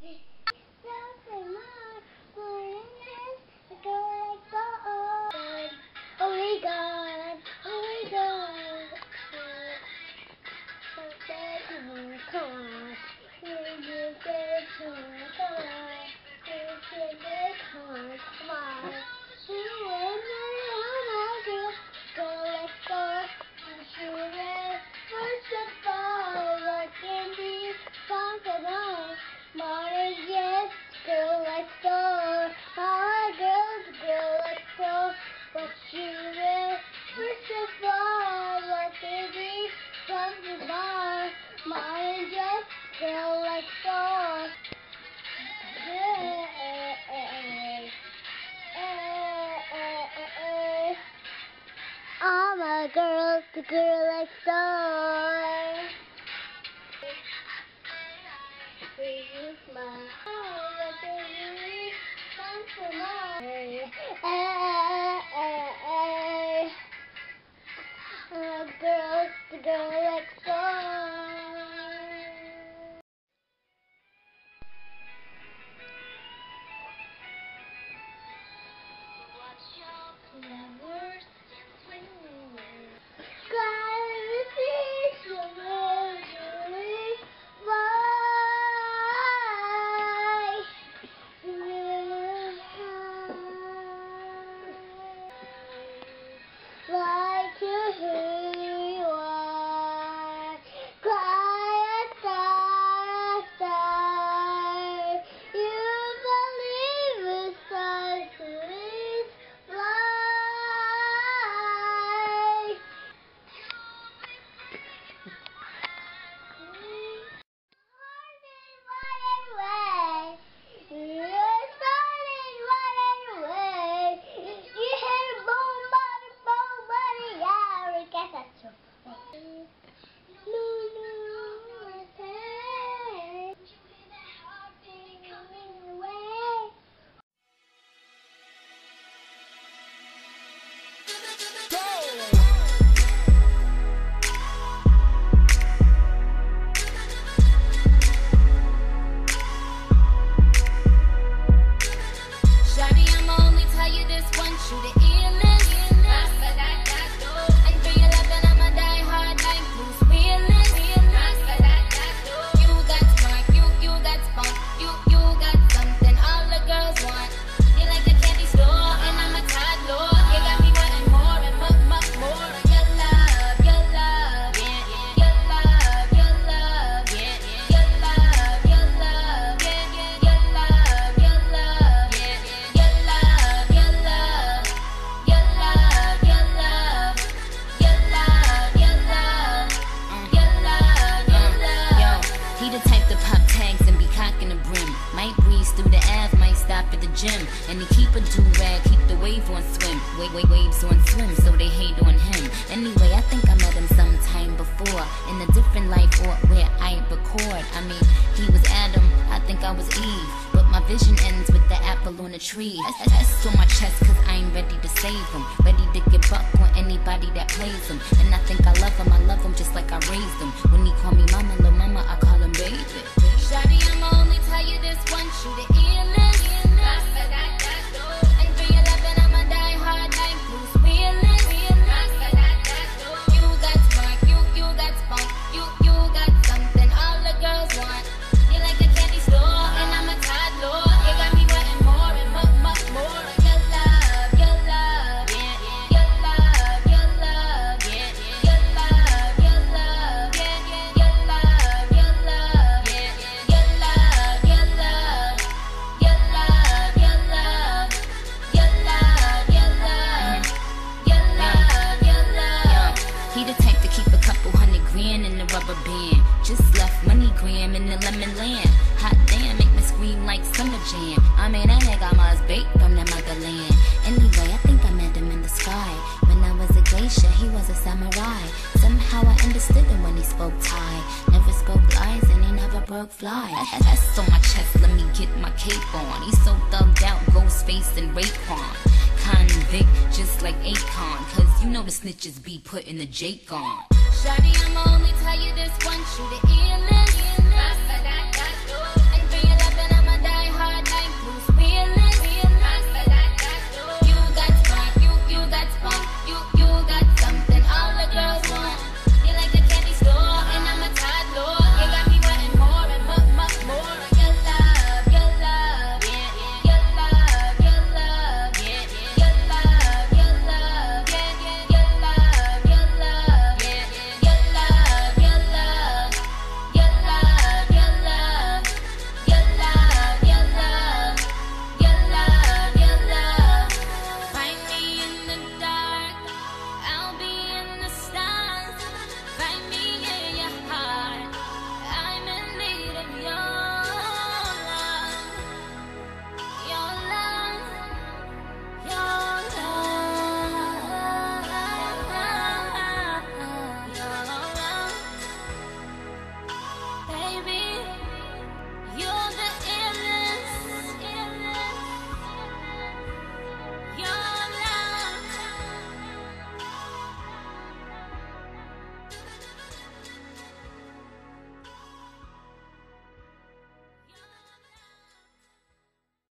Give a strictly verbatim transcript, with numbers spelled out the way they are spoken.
I'm a girl, the girl next door. Please, my heart, baby, come to my hey, hey, I'm a girl, the girl next door. And he keep a do-rag, keep the wave on swim. Wait, wait, waves on swim, so they hate on him. Anyway, I think I met him sometime before, in a different life or where I record. I mean, he was Adam, I think I was Eve, but my vision ends with the apple on the tree. S on my chest cause I ain't ready to save him, ready to get buck on anybody that plays him. And I think I love him, I love him just like I raised him. When he call me mama, little mama, I call him baby. Shawty, I'ma only tell you this one, shoot it illness. And for your loving, I'ma die hard like Bruce Willis. You got spark, you, you got spunk, you, you got something all the girls want. You like a candy store, and I'm a toddler. You got me wanting more and more, more, more. Your love, your love, yeah, yeah. Your love, your love, yeah, yeah. Your love, your love, yeah, yeah. Your love, your love, yeah, yeah. Your love, your love, your love, your love, your love, your love, your love, your love. He the type to keep a couple hundred grand in the rubber band. Just left money gram in the lemon land. Hot damn, make me scream like summer jam. I mean, that nigga must bake from the motherland. Anyway, I think I met him in the sky. When I was a glacier, he was a samurai. Somehow I understood him when he spoke Thai. Never spoke lies and he never broke fly. That's on my chest, let me get my cape on. He's so thugged out, ghost face and Raekwon. Convict, just like Akon, cause you know the snitches be putting the Jake on. Shawty, I'ma only tell you this one, shoot it illness.